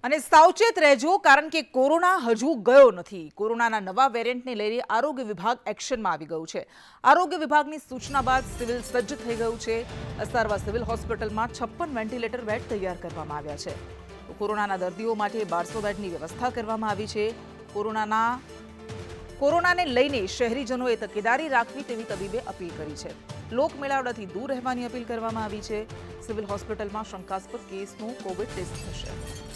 અને સાવચેત રહેજો કારણ કે કોરોના હજુ ગયો નથી। કોરોનાના નવા વેરિયન્ટને લઈને આરોગ્ય વિભાગ એક્શનમાં આવી ગયું છે। આરોગ્ય વિભાગની સૂચના બાદ સિવિલ સજ્જ થઈ ગયું છે। અસારવા સિવિલ હોસ્પિટલમાં 56 વેન્ટિલેટર બેડ તૈયાર કરવામાં આવ્યા છે। કોરોનાના દર્દીઓ માટે 1200 બેડની વ્યવસ્થા કરવામાં આવી છે। કોરોનાને લઈને શહેરીજનોએ તકેદારી રાખવી તેવી તબીબે અપીલ કરી છે। લોકમેળાવડાથી દૂર રહેવાની અપીલ કરવામાં આવી છે। સિવિલ હોસ્પિટલમાં શંકાસ્પદ કેસનું કોવિડ ટેસ્ટ થશે।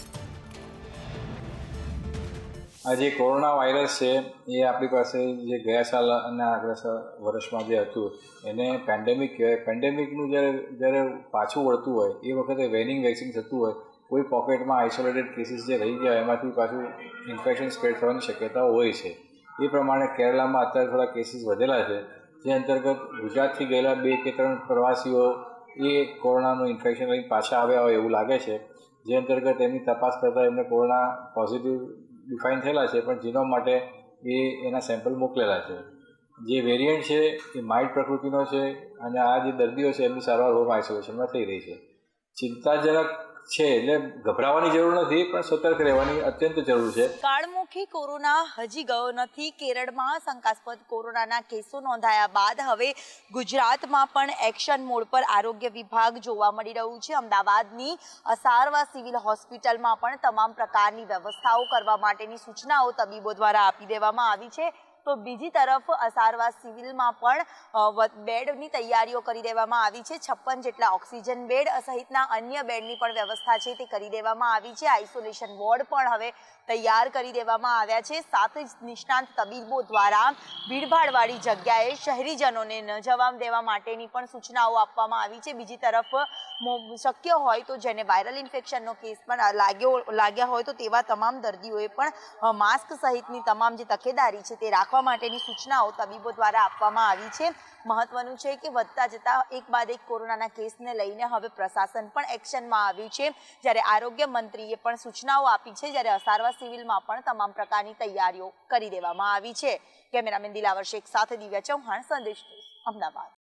આજે કોરોના વાયરસ છે એ આપણી પાસે જે ગયા સાલ અને આગલા વર્ષમાં જે હતું એને પેન્ડેમિક કહેવાય। પેન્ડેમિકનું જ્યારે પાછું વળતું હોય એ વખતે વેનિંગ વેક્સિન થતું હોય, કોઈ પોકેટમાં આઇસોલેટેડ કેસીસ જે રહી ગયા એમાંથી પાછું ઇન્ફેક્શન સ્પ્રેડ થવાની શક્યતાઓ હોય છે। એ પ્રમાણે કેરળમાં અત્યારે થોડા કેસીસ વધેલા છે, જે અંતર્ગત ગુજરાતથી ગયેલા 2 કે 3 પ્રવાસીઓ એ કોરોનાનું ઇન્ફેક્શન લઈને પાછા આવ્યા હોય એવું લાગે છે, જે અંતર્ગત એમની તપાસ કરતાં એમને કોરોના પોઝિટિવ ડિફાઇન થયેલા છે, પણ જીનોમ માટે એના સેમ્પલ મોકલેલા છે। જે વેરિયન્ટ છે એ માઇલ્ડ પ્રકૃતિનો છે અને આ જે દર્દીઓ છે એમની સારવાર હોમ આઇસોલેશનમાં થઈ રહી છે। ચિંતાજનક છે એટલે ગભરાવાની જરૂર નથી, પણ સતર્ક રહેવાની અત્યંત જરૂર છે। કાળમુખી કોરોના હજી ગયો નથી। કેરળમાં શંકાસ્પદ કોરોનાના કેસો નોંધાયા બાદ હવે ગુજરાતમાં પણ એક્શન મોડ પર આરોગ્ય વિભાગ જોવા મળી રહ્યું છે। અમદાવાદની અસારવા સિવિલ હોસ્પિટલમાં પણ તમામ પ્રકારની વ્યવસ્થાઓ કરવા માટેની સૂચનાઓ તબીબો દ્વારા આપી દેવામાં આવી છે। તો બીજી તરફ અસારવા સિવિલમાં પણ બેડની તૈયારીઓ કરી દેવામાં આવી છે। 56 જેટલા ઓક્સિજન બેડ સહિતના અન્ય બેડની પણ વ્યવસ્થા છે તે કરી દેવામાં આવી છે। આઇસોલેશન વોર્ડ પણ હવે તૈયાર કરી દેવામાં આવ્યા છે। સાથે જ નિષ્ણાંત તબીબો દ્વારા ભીડભાડવાળી જગ્યાએ શહેરીજનોને ન જવા દેવા માટેની પણ સૂચનાઓ આપવામાં આવી છે। બીજી તરફ શક્ય હોય તો જેને વાયરલ ઇન્ફેક્શનનો કેસ પણ લાગ્યા હોય તો તેવા તમામ દર્દીઓએ પણ માસ્ક સહિતની તમામ જે તકેદારી છે તે રાખવા માટેની સૂચનાઓ તબીબો દ્વારા આપવામાં આવી છે। મહત્વનું છે કે વધતા જતા એક બાદ એક કોરોનાના કેસને લઈને હવે પ્રશાસન પણ એક્શનમાં આવ્યું છે, જ્યારે આરોગ્ય મંત્રીએ પણ સૂચનાઓ આપી છે, જ્યારે અસારવા સિવિલમાં પણ તમામ પ્રકારની તૈયારીઓ કરી દેવામાં આવી છે। કેમેરામેન દિલાવર શેખ સાથે દિવ્યા ચૌહાણ, સંદેશ ન્યૂઝ, અમદાવાદ।